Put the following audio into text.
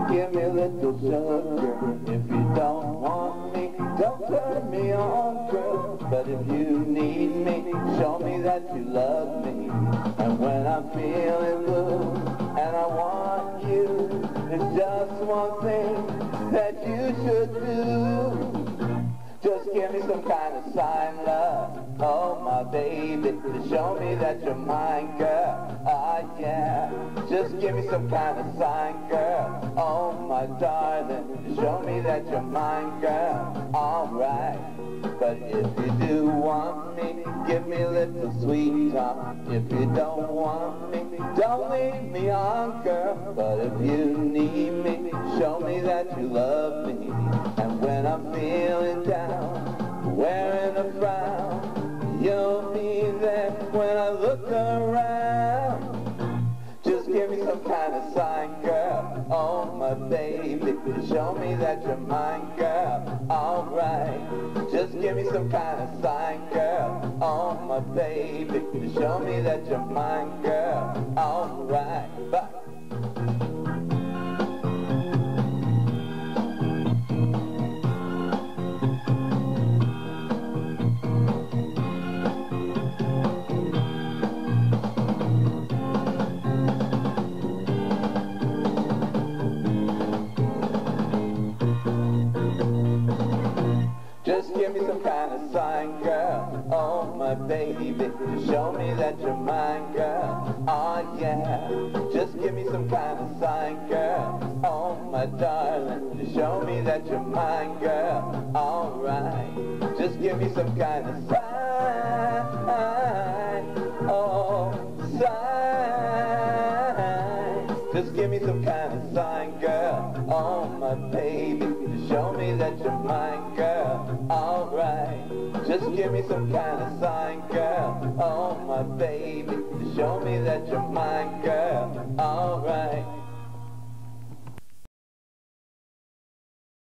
give me a little sugar. If you don't want me, don't turn me on, girl. But if you need me, show me that you love me. And when I'm feeling blue and I want you, there's just one thing that you should do. Just give me some kind of sign, love, oh my baby, to show me that you're mine, girl. Ah yeah, just give me some kind of sign, girl, oh my darling, to show me that you're mine, girl. Alright, but if you do want me, give me a little sweet talk. If you don't want me, don't leave me on, girl. But if you need me, show me that you love me. And when I'm feeling down, wearing a frown, you'll be there when I look around. Just give me some kind of sign, girl, oh my baby, to show me that you're mine, girl. Alright, just give me some kind of sign, girl, oh my baby, to show me that you're mine, girl. Alright, bye. Just give me some kind of sign, girl, oh my baby, to show me that you're mine, girl. Oh yeah, just give me some kind of sign, girl, oh my darling, to show me that you're mine, girl. Alright, just give me some kind of sign, oh, sign. Just give me some kind of sign, girl, oh my baby, to show me that you're mine, girl. Alright, just give me some kind of sign, girl, oh my baby, to show me that you're mine, girl. Alright.